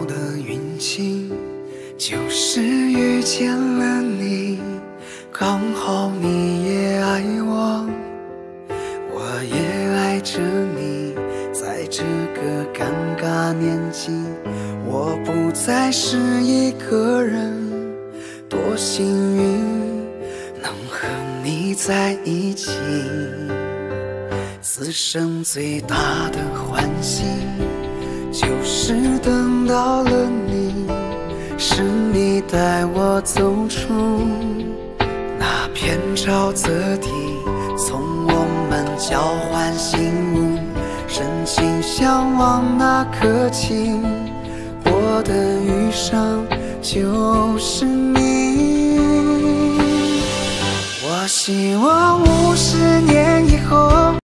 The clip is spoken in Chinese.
的运气，就是遇见了你，刚好你也爱我，我也爱着你。在这个尴尬年纪，我不再是一个人，多幸运能和你在一起。此生最大的欢喜，就是等到了你，是你带我走出那片沼泽地，从我们交换信物，深情相望那刻起，我的余生就是你。我希望50年